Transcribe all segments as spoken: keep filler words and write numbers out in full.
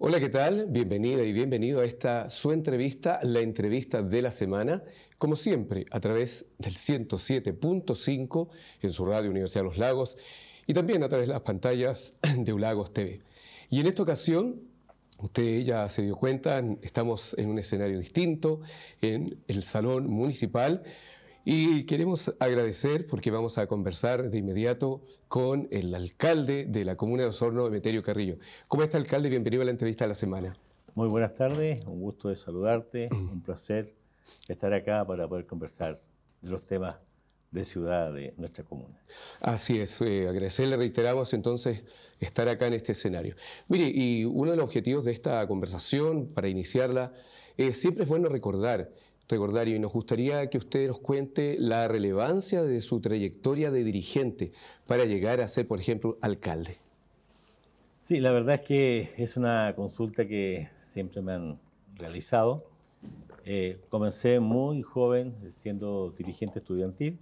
Hola, ¿qué tal? Bienvenida y bienvenido a esta su entrevista, la entrevista de la semana, como siempre, a través del ciento siete punto cinco en su radio Universidad de los Lagos y también a través de las pantallas de Ulagos T V. Y en esta ocasión, usted ya se dio cuenta, estamos en un escenario distinto, en el Salón Municipal, y queremos agradecer porque vamos a conversar de inmediato con el alcalde de la comuna de Osorno, Emeterio Carrillo. ¿Cómo está, alcalde? Bienvenido a la entrevista de la semana. Muy buenas tardes, un gusto de saludarte, un placer estar acá para poder conversar de los temas de ciudad de nuestra comuna. Así es, eh, agradecerle, reiteramos entonces estar acá en este escenario. Mire, y uno de los objetivos de esta conversación, para iniciarla, eh, siempre es bueno recordar, recordar, y nos gustaría que usted nos cuente la relevancia de su trayectoria de dirigente para llegar a ser, por ejemplo, alcalde. Sí, la verdad es que es una consulta que siempre me han realizado. Eh, comencé muy joven siendo dirigente estudiantil,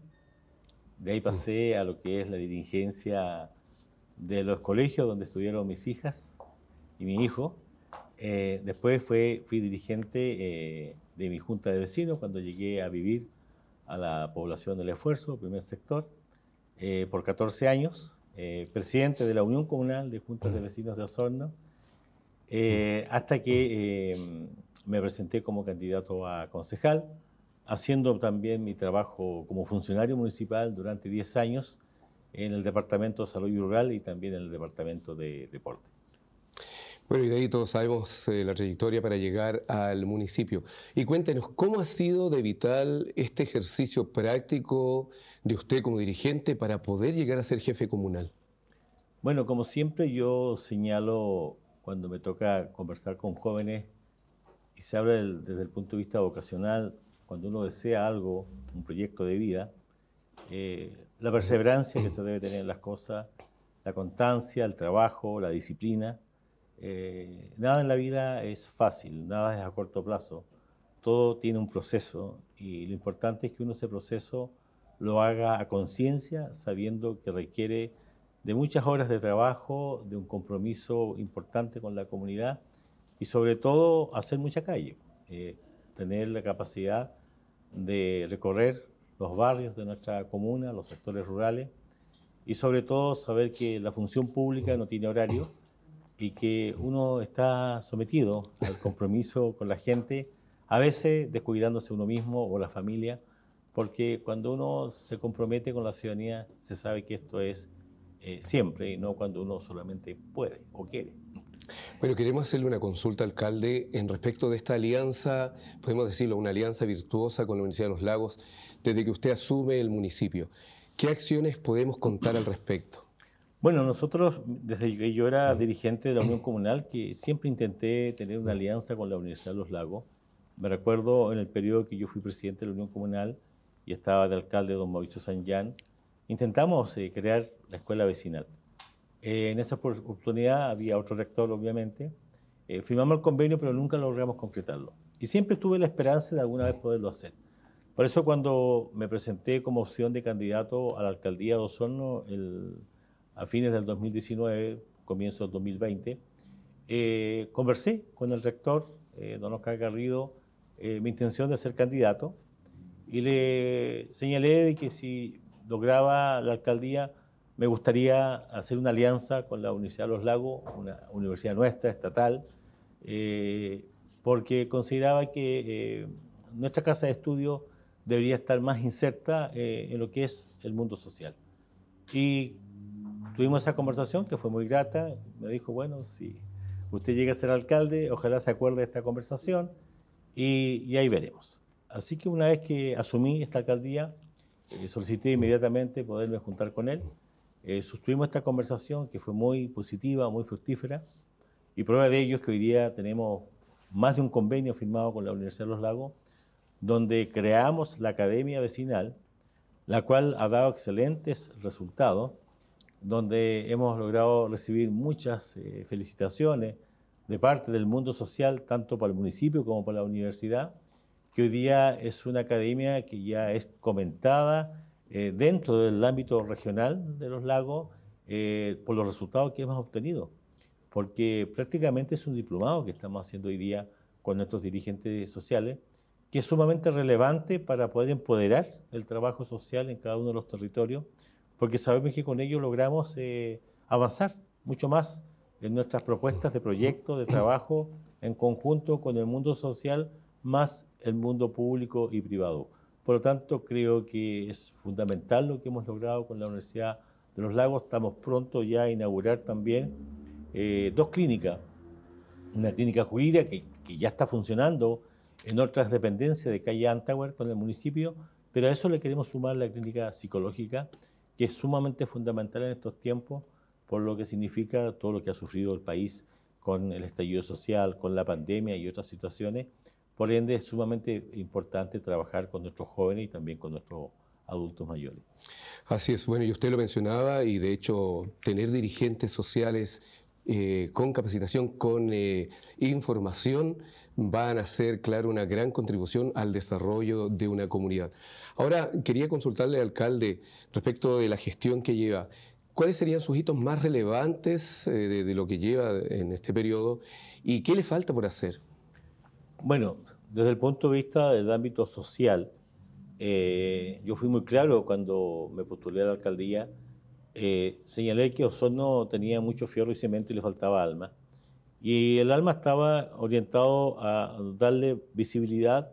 de ahí pasé a lo que es la dirigencia de los colegios donde estudiaron mis hijas y mi hijo. Eh, después fue, fui dirigente eh, de mi junta de vecinos cuando llegué a vivir a la población del Esfuerzo, primer sector, eh, por catorce años, eh, presidente de la Unión Comunal de Juntas de Vecinos de Osorno, eh, hasta que eh, me presenté como candidato a concejal, haciendo también mi trabajo como funcionario municipal durante diez años en el Departamento de Salud Rural y también en el Departamento de Deporte. Bueno, y de ahí todos sabemos eh, la trayectoria para llegar al municipio. Y cuéntenos, ¿cómo ha sido de vital este ejercicio práctico de usted como dirigente para poder llegar a ser jefe comunal? Bueno, como siempre yo señalo cuando me toca conversar con jóvenes y se habla del, desde el punto de vista vocacional, cuando uno desea algo, un proyecto de vida, eh, la perseverancia que se debe tener en las cosas, la constancia, el trabajo, la disciplina. Eh, nada en la vida es fácil, nada es a corto plazo, todo tiene un proceso y lo importante es que uno ese proceso lo haga a conciencia, sabiendo que requiere de muchas horas de trabajo, de un compromiso importante con la comunidad y sobre todo hacer mucha calle, eh, tener la capacidad de recorrer los barrios de nuestra comuna, los sectores rurales y sobre todo saber que la función pública no tiene horario y que uno está sometido al compromiso con la gente, a veces descuidándose uno mismo o la familia, porque cuando uno se compromete con la ciudadanía se sabe que esto es eh, siempre y no cuando uno solamente puede o quiere. Bueno, queremos hacerle una consulta, alcalde, en respecto de esta alianza, podemos decirlo, una alianza virtuosa con la Universidad de los Lagos, desde que usted asume el municipio. ¿Qué acciones podemos contar al respecto? Bueno, nosotros, desde que yo era dirigente de la Unión Comunal, que siempre intenté tener una alianza con la Universidad de los Lagos. Me recuerdo en el periodo que yo fui presidente de la Unión Comunal y estaba de alcalde don Mauricio Sanján, intentamos eh, crear la escuela vecinal. Eh, en esa oportunidad había otro rector, obviamente. Eh, firmamos el convenio, pero nunca logramos concretarlo. Y siempre tuve la esperanza de alguna vez poderlo hacer. Por eso cuando me presenté como opción de candidato a la alcaldía de Osorno el, a fines del dos mil diecinueve, comienzo del dos mil veinte, eh, conversé con el rector, eh, don Oscar Garrido, eh, mi intención de ser candidato y le señalé de que si lograba la alcaldía me gustaría hacer una alianza con la Universidad de los Lagos, una universidad nuestra, estatal, eh, porque consideraba que eh, nuestra casa de estudio debería estar más inserta eh, en lo que es el mundo social. Y tuvimos esa conversación que fue muy grata. Me dijo, bueno, si usted llega a ser alcalde, ojalá se acuerde de esta conversación y, y ahí veremos. Así que una vez que asumí esta alcaldía, eh, solicité inmediatamente poderme juntar con él. Eh, sostuvimos esta conversación que fue muy positiva, muy fructífera, y prueba de ello es que hoy día tenemos más de un convenio firmado con la Universidad de los Lagos, donde creamos la Academia Vecinal, la cual ha dado excelentes resultados, donde hemos logrado recibir muchas eh, felicitaciones de parte del mundo social, tanto para el municipio como para la universidad, que hoy día es una academia que ya es comentada eh, dentro del ámbito regional de los lagos eh, por los resultados que hemos obtenido. porque prácticamente es un diplomado que estamos haciendo hoy día con nuestros dirigentes sociales, que es sumamente relevante para poder empoderar el trabajo social en cada uno de los territorios, porque sabemos que con ello logramos eh, avanzar mucho más en nuestras propuestas de proyectos, de trabajo en conjunto con el mundo social, más el mundo público y privado. Por lo tanto, creo que es fundamental lo que hemos logrado con la Universidad de los Lagos. Estamos pronto ya a inaugurar también eh, dos clínicas. Una clínica jurídica que, que ya está funcionando en otras dependencias de calle Antauer con el municipio, pero a eso le queremos sumar la clínica psicológica, que es sumamente fundamental en estos tiempos, por lo que significa todo lo que ha sufrido el país con el estallido social, con la pandemia y otras situaciones. Por ende, es sumamente importante trabajar con nuestros jóvenes y también con nuestros adultos mayores. Así es, bueno, y usted lo mencionaba, y de hecho, tener dirigentes sociales eh, con capacitación, con eh, información, van a ser, claro, una gran contribución al desarrollo de una comunidad. Ahora, quería consultarle, alcalde, respecto de la gestión que lleva. ¿Cuáles serían sus hitos más relevantes eh, de, de lo que lleva en este periodo y qué le falta por hacer? Bueno, desde el punto de vista del ámbito social, eh, yo fui muy claro cuando me postulé a la alcaldía, eh, señalé que Osorno tenía mucho fierro y cemento y le faltaba alma. Y el alma estaba orientado a darle visibilidad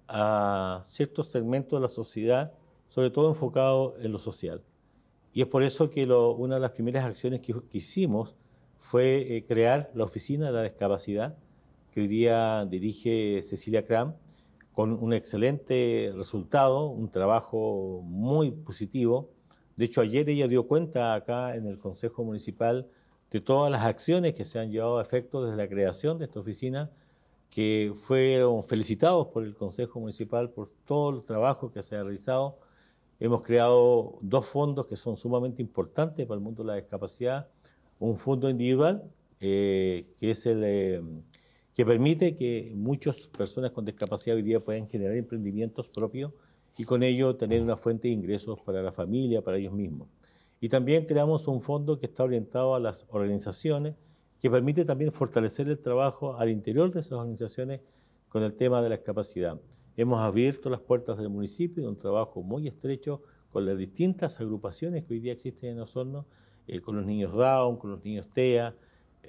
a ciertos segmentos de la sociedad, sobre todo enfocado en lo social. Y es por eso que lo, una de las primeras acciones que, que hicimos fue eh, crear la Oficina de la Discapacidad, que hoy día dirige Cecilia Cram, con un excelente resultado, un trabajo muy positivo. De hecho, ayer ella dio cuenta acá en el Consejo Municipal de todas las acciones que se han llevado a efecto desde la creación de esta oficina, que fueron felicitados por el Consejo Municipal por todo el trabajo que se ha realizado. Hemos creado dos fondos que son sumamente importantes para el mundo de la discapacidad. Un fondo individual, eh, que es el eh, que permite que muchas personas con discapacidad hoy día puedan generar emprendimientos propios y con ello tener una fuente de ingresos para la familia, para ellos mismos. Y también creamos un fondo que está orientado a las organizaciones, que permite también fortalecer el trabajo al interior de esas organizaciones con el tema de la discapacidad. Hemos abierto las puertas del municipio de un trabajo muy estrecho con las distintas agrupaciones que hoy día existen en Osorno, eh, con los niños Down, con los niños T E A,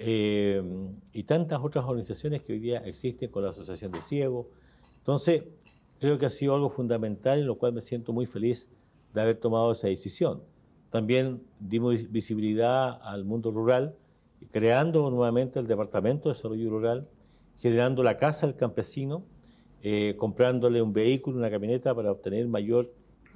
eh, y tantas otras organizaciones que hoy día existen con la Asociación de Ciegos. Entonces, creo que ha sido algo fundamental en lo cual me siento muy feliz de haber tomado esa decisión. También dimos visibilidad al mundo rural, creando nuevamente el Departamento de Desarrollo Rural, generando la Casa del Campesino, eh, comprándole un vehículo, una camioneta para obtener mayor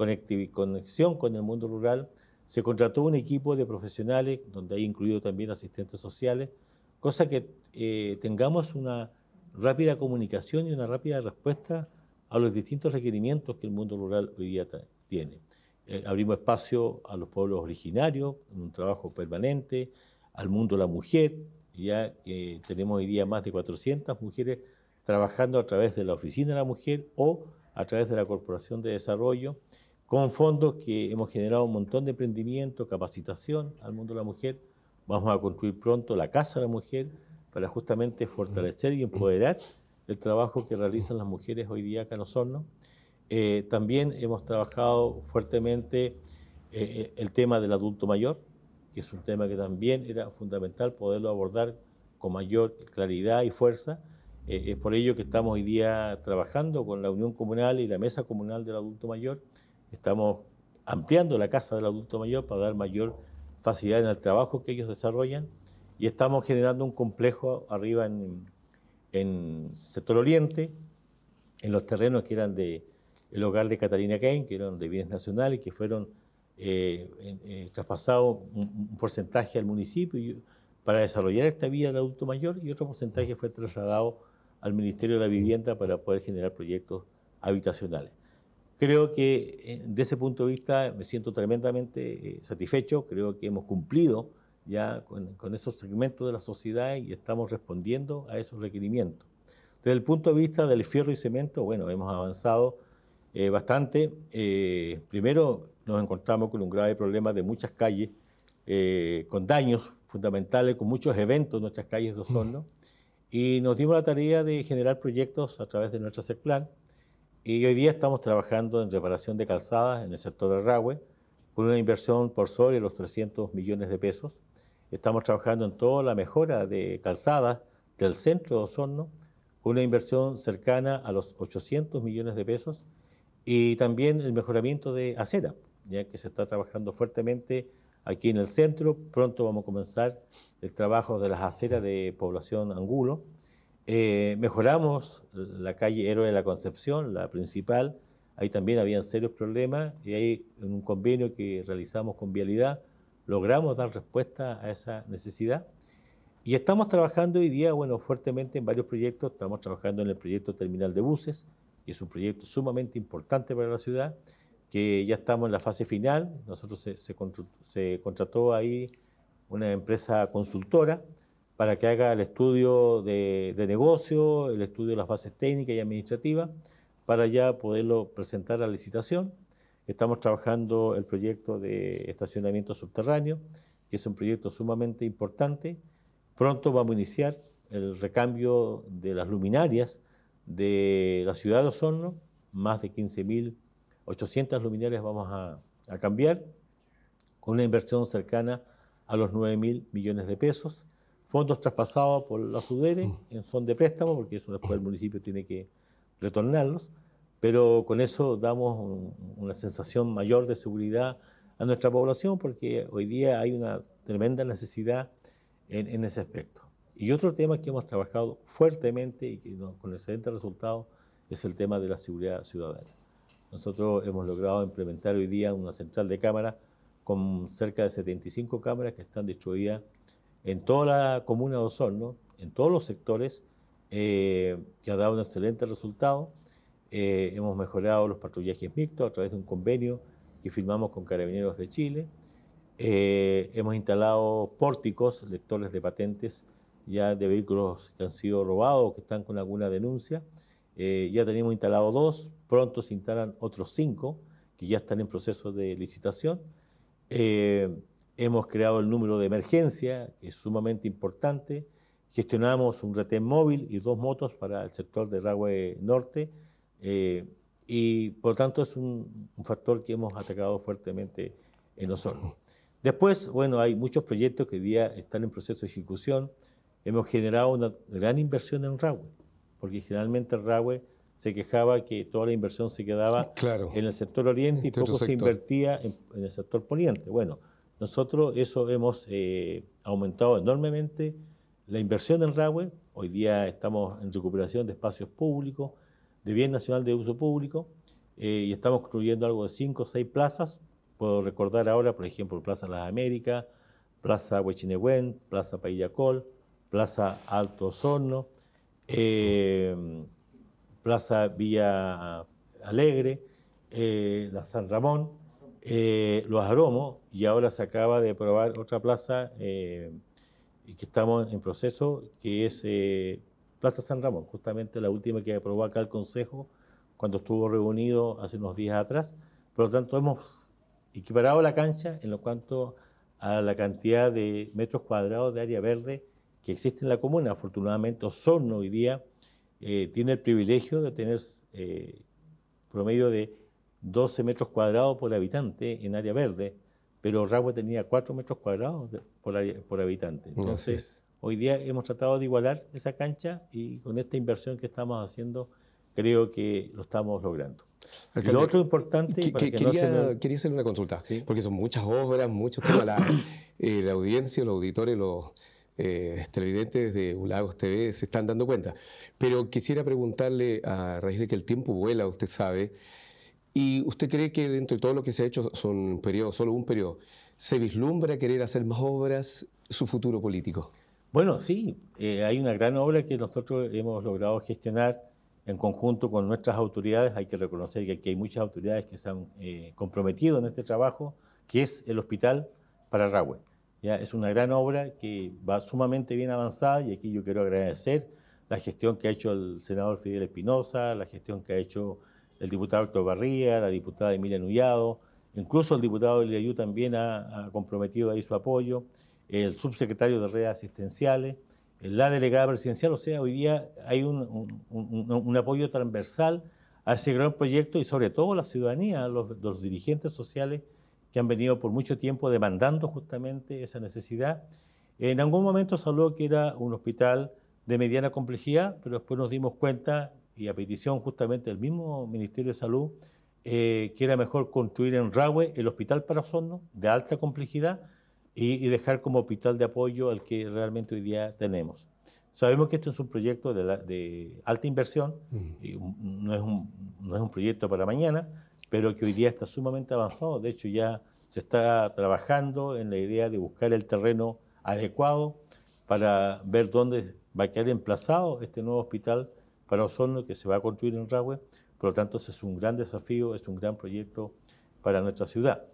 conexión con el mundo rural. Se contrató un equipo de profesionales, donde hay incluido también asistentes sociales, cosa que eh, tengamos una rápida comunicación y una rápida respuesta a los distintos requerimientos que el mundo rural hoy día tiene. Eh, abrimos espacio a los pueblos originarios, en un trabajo permanente, al mundo de la mujer, ya que tenemos hoy día más de cuatrocientas mujeres trabajando a través de la Oficina de la Mujer o a través de la Corporación de Desarrollo, con fondos que hemos generado un montón de emprendimiento, capacitación al mundo de la mujer. Vamos a construir pronto la Casa de la Mujer para justamente fortalecer y empoderar el trabajo que realizan las mujeres hoy día acá en Osorno. Eh, también hemos trabajado fuertemente eh, el tema del adulto mayor, que es un tema que también era fundamental poderlo abordar con mayor claridad y fuerza. Eh, es por ello que estamos hoy día trabajando con la Unión Comunal y la Mesa Comunal del Adulto Mayor. Estamos ampliando la Casa del Adulto Mayor para dar mayor facilidad en el trabajo que ellos desarrollan y estamos generando un complejo arriba en, en Sector Oriente, en los terrenos que eran de el hogar de Catalina Kane, que eran de bienes nacionales, que fueron eh, eh, traspasados un, un porcentaje al municipio y, para desarrollar esta vida del adulto mayor, y otro porcentaje fue trasladado al Ministerio de la Vivienda para poder generar proyectos habitacionales. Creo que eh, desde ese punto de vista me siento tremendamente eh, satisfecho, creo que hemos cumplido ya con, con esos segmentos de la sociedad y estamos respondiendo a esos requerimientos. Desde el punto de vista del fierro y cemento, bueno, hemos avanzado eh, bastante. Eh, primero nos encontramos con un grave problema de muchas calles eh, con daños fundamentales, con muchos eventos en nuestras calles de Osorno, y nos dimos la tarea de generar proyectos a través de nuestra SECPLAN, y hoy día estamos trabajando en reparación de calzadas en el sector de Rahue, con una inversión por sobre los trescientos millones de pesos. Estamos trabajando en toda la mejora de calzadas del centro de Osorno, con una inversión cercana a los ochocientos millones de pesos, y también el mejoramiento de acera, ya que se está trabajando fuertemente aquí en el centro. Pronto vamos a comenzar el trabajo de las aceras de Población Angulo. Eh, mejoramos la calle Héroe de la Concepción, la principal. Ahí también habían serios problemas, y ahí en un convenio que realizamos con Vialidad logramos dar respuesta a esa necesidad. Y estamos trabajando hoy día, bueno, fuertemente en varios proyectos. Estamos trabajando en el proyecto Terminal de Buses, que es un proyecto sumamente importante para la ciudad, que ya estamos en la fase final. Nosotros se, se, se contrató ahí una empresa consultora para que haga el estudio de, de negocio, el estudio de las bases técnicas y administrativas, para ya poderlo presentar a la licitación. Estamos trabajando el proyecto de estacionamiento subterráneo, que es un proyecto sumamente importante. Pronto vamos a iniciar el recambio de las luminarias de la ciudad de Osorno, más de quince mil ochocientas luminarias vamos a, a cambiar, con una inversión cercana a los nueve mil millones de pesos, fondos traspasados por la SUDERE en son de préstamo, porque eso después el municipio tiene que retornarlos, pero con eso damos un, una sensación mayor de seguridad a nuestra población, porque hoy día hay una tremenda necesidad en, en ese aspecto. Y otro tema que hemos trabajado fuertemente y que no, con excelentes resultados es el tema de la seguridad ciudadana. Nosotros hemos logrado implementar hoy día una central de cámaras con cerca de setenta y cinco cámaras que están distribuidas en toda la comuna de Osorno, en todos los sectores, eh, que ha dado un excelente resultado. Eh, hemos mejorado los patrullajes mixtos a través de un convenio que firmamos con Carabineros de Chile. Eh, hemos instalado pórticos, lectores de patentes ya de vehículos que han sido robados o que están con alguna denuncia. Eh, ya tenemos instalado dos, pronto se instalan otros cinco que ya están en proceso de licitación. Eh, hemos creado el número de emergencia, que es sumamente importante. Gestionamos un retén móvil y dos motos para el sector de Rahue Norte, eh, y por lo tanto es un, un factor que hemos atacado fuertemente en Osorno. Después, bueno, hay muchos proyectos que hoy día están en proceso de ejecución. Hemos generado una gran inversión en Rahue, porque generalmente Rahue se quejaba que toda la inversión se quedaba claro. en el sector oriente y este poco se invertía en, en el sector poniente. Bueno, nosotros eso hemos eh, aumentado enormemente la inversión en Rahue. Hoy día estamos en recuperación de espacios públicos, de bien nacional de uso público, eh, y estamos construyendo algo de cinco o seis plazas. Puedo recordar ahora, por ejemplo, Plaza Las Américas, Plaza Huechinehuen, Plaza Paillacol, Plaza Alto Osorno, eh, Plaza Villa Alegre, eh, la San Ramón, eh, Los Aromos, y ahora se acaba de aprobar otra plaza eh, que estamos en proceso, que es eh, Plaza San Ramón, justamente la última que aprobó acá el Consejo cuando estuvo reunido hace unos días atrás. Por lo tanto, hemos equiparado la cancha en lo cuanto a la cantidad de metros cuadrados de área verde que existe en la comuna. Afortunadamente, Osorno hoy día eh, tiene el privilegio de tener eh, promedio de doce metros cuadrados por habitante en área verde, pero Rahue tenía cuatro metros cuadrados de, por, área, por habitante. Entonces, hoy día hemos tratado de igualar esa cancha, y con esta inversión que estamos haciendo, creo que lo estamos logrando. Alcalde, y lo otro importante... Que, para que, que quería, no se me... quería hacer una consulta, ¿Sí? porque son muchas obras, muchos temas, la, eh, la audiencia, los auditores, los eh, televidentes de Lagos T V se están dando cuenta. Pero quisiera preguntarle, a raíz de que el tiempo vuela, usted sabe, ¿y usted cree que dentro de todo lo que se ha hecho son un periodo, solo un periodo, se vislumbra querer hacer más obras, su futuro político? Bueno, sí, eh, hay una gran obra que nosotros hemos logrado gestionar en conjunto con nuestras autoridades. Hay que reconocer que aquí hay muchas autoridades que se han eh, comprometido en este trabajo, que es el Hospital para Rahue. Ya es una gran obra que va sumamente bien avanzada, y aquí yo quiero agradecer la gestión que ha hecho el senador Fidel Espinosa, la gestión que ha hecho el diputado Héctor Barría, la diputada Emilia Nullado, incluso el diputado Eliayú también ha, ha comprometido ahí su apoyo. el subsecretario de redes asistenciales, la delegada presidencial. O sea, hoy día hay un, un, un, un apoyo transversal a ese gran proyecto y sobre todo la ciudadanía, los, los dirigentes sociales que han venido por mucho tiempo demandando justamente esa necesidad. En algún momento se habló que era un hospital de mediana complejidad, pero después nos dimos cuenta, y a petición justamente del mismo Ministerio de Salud, eh, que era mejor construir en Rahue el hospital para Osorno de alta complejidad y, y dejar como hospital de apoyo el que realmente hoy día tenemos. Sabemos que esto es un proyecto de, la, de alta inversión, mm. y no, es un, no es un proyecto para mañana, pero que hoy día está sumamente avanzado. De hecho, ya se está trabajando en la idea de buscar el terreno adecuado para ver dónde va a quedar emplazado este nuevo hospital para Osorno que se va a construir en Rahue. Por lo tanto, ese es un gran desafío, es un gran proyecto para nuestra ciudad.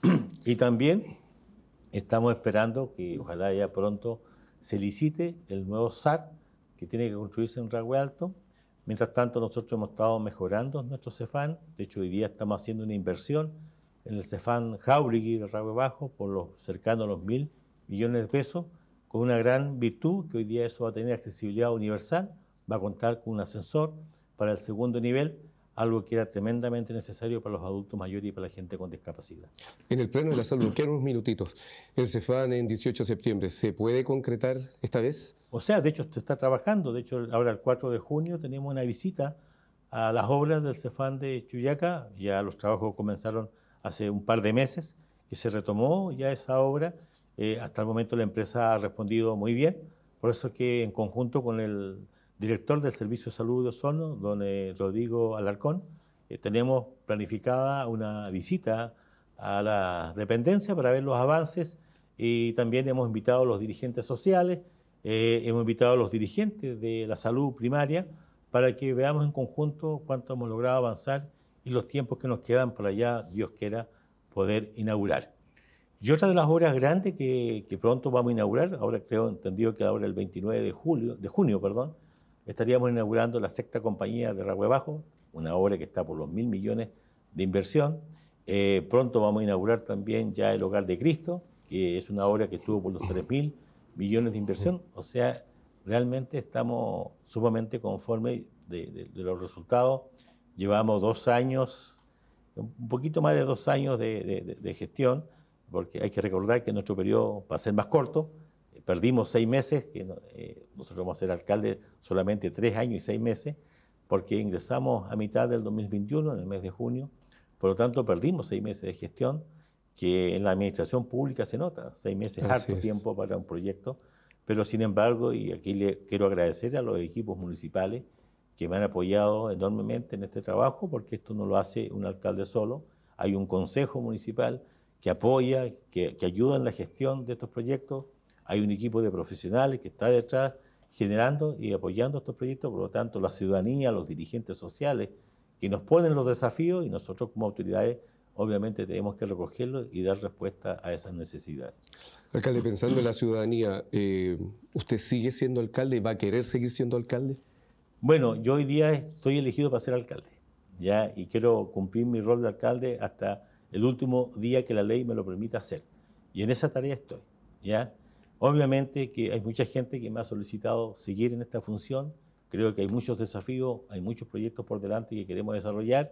Y también estamos esperando que ojalá ya pronto se licite el nuevo S A R que tiene que construirse en Rahue Alto. Mientras tanto, nosotros hemos estado mejorando nuestro Cefam. De hecho, hoy día estamos haciendo una inversión en el Cefam Jáuregui de Rahue Bajo por los cercanos a los mil millones de pesos, con una gran virtud que hoy día eso va a tener accesibilidad universal, va a contar con un ascensor para el segundo nivel, algo que era tremendamente necesario para los adultos mayores y para la gente con discapacidad. En el plano de la salud, quedan unos minutitos. El Cefam en dieciocho de septiembre, ¿se puede concretar esta vez? O sea, de hecho, se está trabajando. De hecho, ahora el cuatro de junio tenemos una visita a las obras del Cefam de Chuyaca. Ya los trabajos comenzaron hace un par de meses, que se retomó ya esa obra. Eh, hasta el momento la empresa ha respondido muy bien. Por eso es que en conjunto con el director del Servicio de Salud de Osorno, don eh, Rodrigo Alarcón, eh, tenemos planificada una visita a la dependencia para ver los avances, y también hemos invitado a los dirigentes sociales, eh, hemos invitado a los dirigentes de la salud primaria para que veamos en conjunto cuánto hemos logrado avanzar y los tiempos que nos quedan para ya, Dios quiera, poder inaugurar. Y otra de las obras grandes que, que pronto vamos a inaugurar, ahora creo entendido que ahora el veintinueve de, julio, de junio, perdón, estaríamos inaugurando la sexta compañía de Rahue Bajo, una obra que está por los mil millones de inversión. Eh, pronto vamos a inaugurar también ya el Hogar de Cristo, que es una obra que estuvo por los tres mil millones de inversión. O sea, realmente estamos sumamente conformes de, de, de los resultados. Llevamos dos años, un poquito más de dos años de, de, de gestión, porque hay que recordar que nuestro periodo va a ser más corto. Perdimos seis meses, que eh, nosotros vamos a ser alcaldes solamente tres años y seis meses, porque ingresamos a mitad del dos mil veintiuno, en el mes de junio. Por lo tanto, perdimos seis meses de gestión, que en la administración pública se nota. Seis meses es harto tiempo para un proyecto, pero sin embargo, y aquí le quiero agradecer a los equipos municipales que me han apoyado enormemente en este trabajo, porque esto no lo hace un alcalde solo. Hay un consejo municipal que apoya, que, que ayuda en la gestión de estos proyectos. Hay un equipo de profesionales que está detrás generando y apoyando estos proyectos. Por lo tanto, la ciudadanía, los dirigentes sociales que nos ponen los desafíos, y nosotros como autoridades obviamente tenemos que recogerlos y dar respuesta a esas necesidades. Alcalde, pensando en la ciudadanía, eh, ¿usted sigue siendo alcalde y va a querer seguir siendo alcalde? Bueno, yo hoy día estoy elegido para ser alcalde, ¿ya? Y quiero cumplir mi rol de alcalde hasta el último día que la ley me lo permita hacer. Y en esa tarea estoy, ¿ya? Obviamente que hay mucha gente que me ha solicitado seguir en esta función. Creo que hay muchos desafíos, hay muchos proyectos por delante que queremos desarrollar.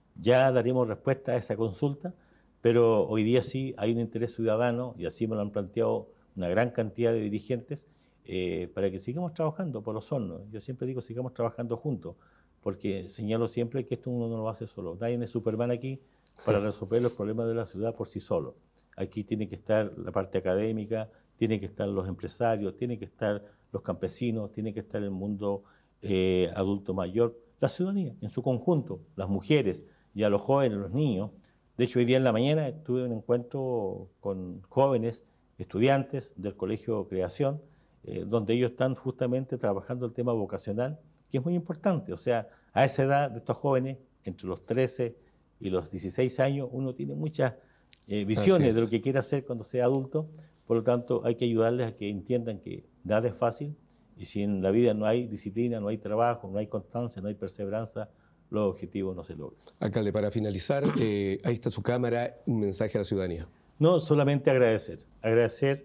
Ya daremos respuesta a esa consulta, pero hoy día sí hay un interés ciudadano, y así me lo han planteado una gran cantidad de dirigentes, eh, para que sigamos trabajando por Osorno. Yo siempre digo, sigamos trabajando juntos, porque señalo siempre que esto uno no lo hace solo. Nadie es Superman aquí para resolver los problemas de la ciudad por sí solo. Aquí tiene que estar la parte académica, tienen que estar los empresarios, tienen que estar los campesinos, tiene que estar el mundo eh, adulto mayor, la ciudadanía en su conjunto, las mujeres, y a los jóvenes, los niños. De hecho, hoy día en la mañana tuve un encuentro con jóvenes estudiantes del Colegio Creación, eh, donde ellos están justamente trabajando el tema vocacional, que es muy importante. O sea, a esa edad de estos jóvenes, entre los trece y los dieciséis años, uno tiene muchas eh, visiones de lo que quiere hacer cuando sea adulto. Por lo tanto, hay que ayudarles a que entiendan que nada es fácil, y si en la vida no hay disciplina, no hay trabajo, no hay constancia, no hay perseverancia, los objetivos no se logran. Alcalde, para finalizar, eh, ahí está su cámara, un mensaje a la ciudadanía. No, solamente agradecer, agradecer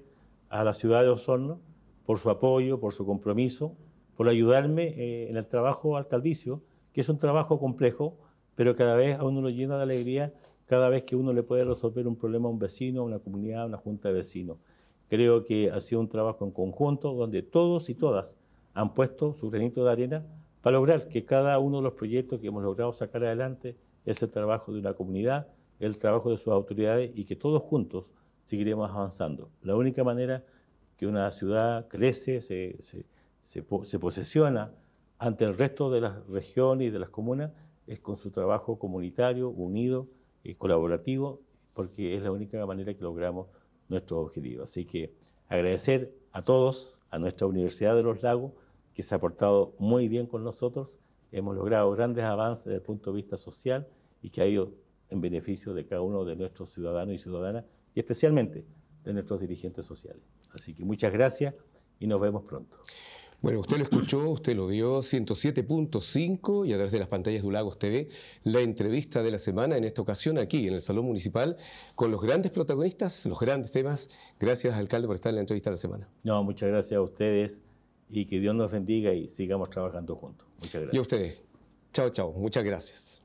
a la ciudad de Osorno por su apoyo, por su compromiso, por ayudarme eh, en el trabajo alcaldicio, que es un trabajo complejo, pero cada vez a uno lo llena de alegría cada vez que uno le puede resolver un problema a un vecino, a una comunidad, a una junta de vecinos. Creo que ha sido un trabajo en conjunto donde todos y todas han puesto su granito de arena para lograr que cada uno de los proyectos que hemos logrado sacar adelante es el trabajo de una comunidad, el trabajo de sus autoridades y que todos juntos seguiremos avanzando. La única manera que una ciudad crece, se, se, se, se posesiona ante el resto de las regiones y de las comunas es con su trabajo comunitario, unido y colaborativo, porque es la única manera que logramos nuestros objetivos. Así que agradecer a todos, a nuestra Universidad de los Lagos, que se ha portado muy bien con nosotros. Hemos logrado grandes avances desde el punto de vista social y que ha ido en beneficio de cada uno de nuestros ciudadanos y ciudadanas, y especialmente de nuestros dirigentes sociales. Así que muchas gracias y nos vemos pronto. Bueno, usted lo escuchó, usted lo vio, ciento siete punto cinco y a través de las pantallas de Ulagos T V, la entrevista de la semana, en esta ocasión aquí en el Salón Municipal, con los grandes protagonistas, los grandes temas. Gracias, alcalde, por estar en la entrevista de la semana. No, muchas gracias a ustedes y que Dios nos bendiga y sigamos trabajando juntos. Muchas gracias. Y a ustedes. Chao, chao. Muchas gracias.